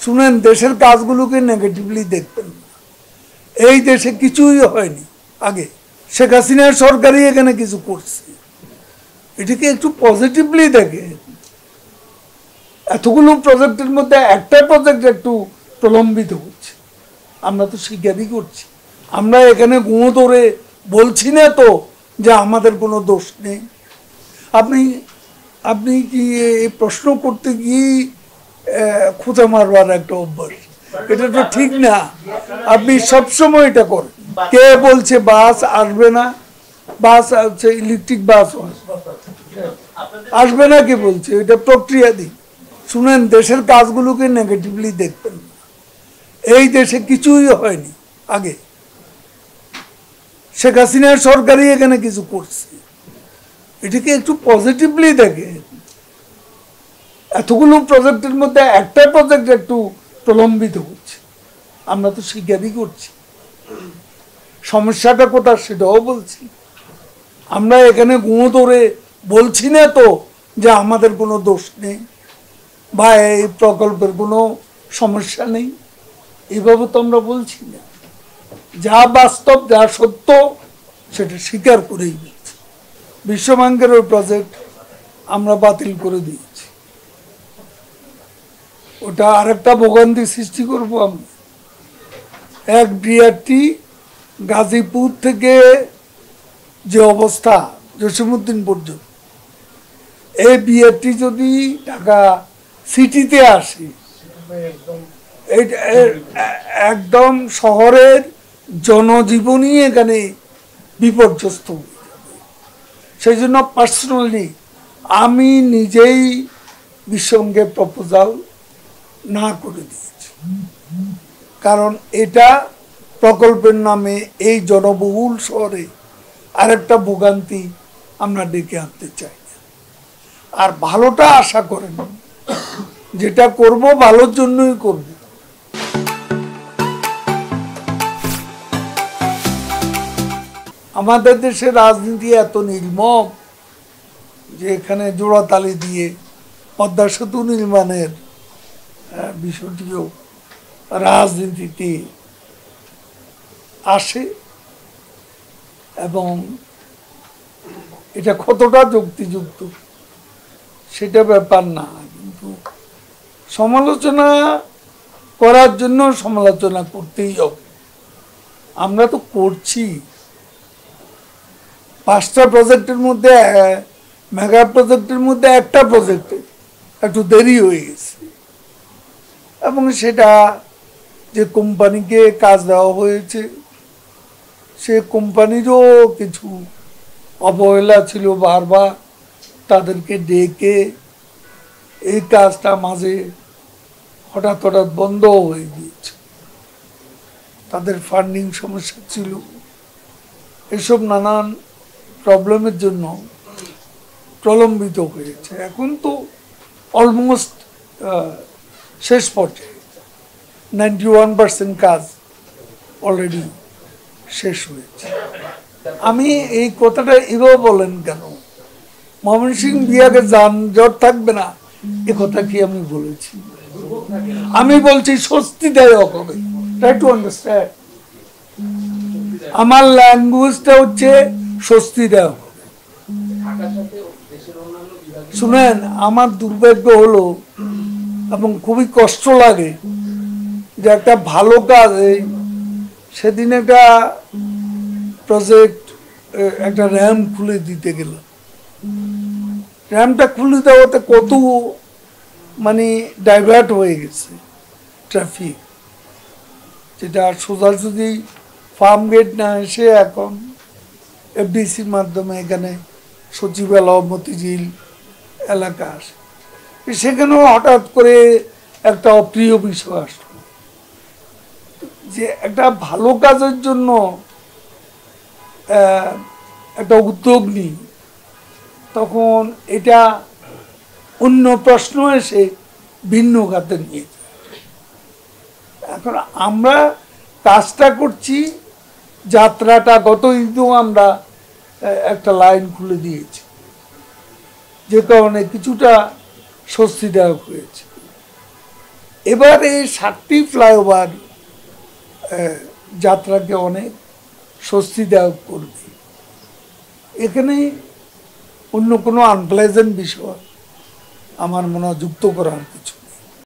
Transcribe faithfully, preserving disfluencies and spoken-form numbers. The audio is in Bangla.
শুনেন, দেশের কাজগুলোকে নেগেটিভলি দেখবেন না। এই দেশে কিছুই হয়নি আগে, শেখ হাসিনার সরকারই এখানে কিছু করছে, এটাকে একটু পজিটিভলি দেখে। এতগুলো প্রজেক্টের মধ্যে একটা প্রজেক্ট একটু প্রলম্বিত হচ্ছে, আমরা তো স্বীকারই করছি। আমরা এখানে গুঁড়ো ধরে বলছি না তো যে আমাদের কোনো দোষ নেই। আপনি আপনি কি এই প্রশ্ন করতে গিয়ে খোঁচা মারবার একটা অভ্যাস, এটা তো ঠিক না। আপনি সবসময় এটা করেন। কে বলছে বাস আসবে না? বাস আছে, ইলেকট্রিক বাস আসবে না, কে বলছে? এটা প্রক্রিয়া দিই। শুনেন, দেশের কাজগুলোকে নেগেটিভলি দেখবেন না। এই দেশে কিছুই হয়নি আগে, শেখ হাসিনার সরকারই এখানে কিছু করছে, এটাকে একটু পজিটিভলি দেখে। এতগুলো প্রজেক্টের মধ্যে একটা প্রজেক্ট একটু প্রলম্বিত হচ্ছে, আমরা তো স্বীকারই করছি। সমস্যাটা কোথায় সেটাও বলছি। আমরা এখানে গুঁড়ো ধরে বলছি না তো যে আমাদের কোনো দোষ নেই বা এই প্রকল্পের কোনো সমস্যা নেই, এইভাবে তো আমরা বলছি না। যা বাস্তব, যা সত্য, সেটা স্বীকার করেই বলছি। বিশ্বব্যাংকের ওই প্রজেক্ট আমরা বাতিল করে দিয়েছি, ওটা আরেকটা ভোগান্তি সৃষ্টি করবো আমরা। এক বিআরটি গাজীপুর থেকে যে অবস্থা জসিমউদ্দিন পর্যন্ত, এই বিআরটি যদি ঢাকা সিটিতে আসে, একদম শহরের জনজীবনই এখানে বিপর্যস্ত। সেই জন্য পার্সোনালি আমি নিজেই বিশ্বব্যাংকের প্রপোজাল না করে দিয়েছি, কারণ এটা প্রকল্পের নামে এই জনবহুল শহরে আরেকটা ভোগান্তি আমরা ডেকে আনতে চাই না। আর ভালোটা আশা করেন, যেটা করব ভালোর জন্যই করব। আমাদের দেশের রাজনীতি এত নির্মম যে এখানে জোড়াতালি দিয়ে পদ্মা সেতু নির্মাণের বিষয়টিও রাজনীতিতে আসে, এবং এটা কতটা যুক্তিযুক্ত সেটা ব্যাপার না, কিন্তু সমালোচনা করার জন্য সমালোচনা করতেই হবে। আমরা তো করছি। পাঁচটা প্রজেক্টের মধ্যে, মেগা প্রজেক্টের মধ্যে একটা প্রজেক্টে একটু দেরি হয়ে গেছে, এবং সেটা যে কোম্পানিকে কাজ দেওয়া হয়েছে সে কোম্পানিরও কিছু অবহেলা ছিল। বারবার তাদেরকে ডেকে এই কাজটা মাঝে হঠাৎ হঠাৎ বন্ধ হয়ে গিয়েছে, তাদের ফান্ডিং সমস্যা ছিল। এসব নানান প্রবলেমের জন্য প্রলম্বিত হয়েছে। এখন তো অলমোস্ট শেষ পর্যায়ে, নাইনটি ওয়ান পার্সেন্ট কাজ অলরেডি শেষ হয়েছে। আমি এই কথাটা এভাবে বলেন কেন, ময়মনসিংহ বিভাগে যানজট থাকবে না এ কথা কি আমি বলেছি? আমি বলছি স্বস্তিদায়ক হবে। ট্রাই টু আন্ডারস্ট্যান্ড, আমার ল্যাঙ্গুয়েজটা হচ্ছে স্বস্তিদায়ক হবে। শুনেন, আমার দুর্ভাগ্য হলো এবং খুবই কষ্ট লাগে যে একটা ভালো কাজ, সেদিন একটা প্রজেক্ট, একটা র্যাম্প খুলে দিতে গেল, র্যাম্পটা খুলে দেওয়াতে কত মানে ডাইভার্ট হয়ে গেছে ট্রাফিক, যেটা সোজাসুজি ফার্ম গেট না এসে এখন এফডিসির মাধ্যমে এখানে সচিবালয় মতিঝিল এলাকা আসে। সেখানেও হঠাৎ করে একটা অপ্রিয় বিষয় আসলো যে একটা ভালো কাজের জন্য একটা উদ্যোগ নিই, তখন এটা অন্য প্রশ্ন এসে ভিন্ন খাতে নিয়ে যায়। এখন আমরা কাজটা করছি, যাত্রাটা গত ঈদেও আমরা একটা লাইন খুলে দিয়েছি, যে কারণে কিছুটা স্বস্তিদায়ক হয়েছে। এবার এই সাতটি ফ্লাইওভার যাত্রাকে অনেক স্বস্তিদায়ক করবে। এখানে অন্য কোনো আনপ্লেজেন্ট বিষয় আমার মনে হয় যুক্ত করার কিছু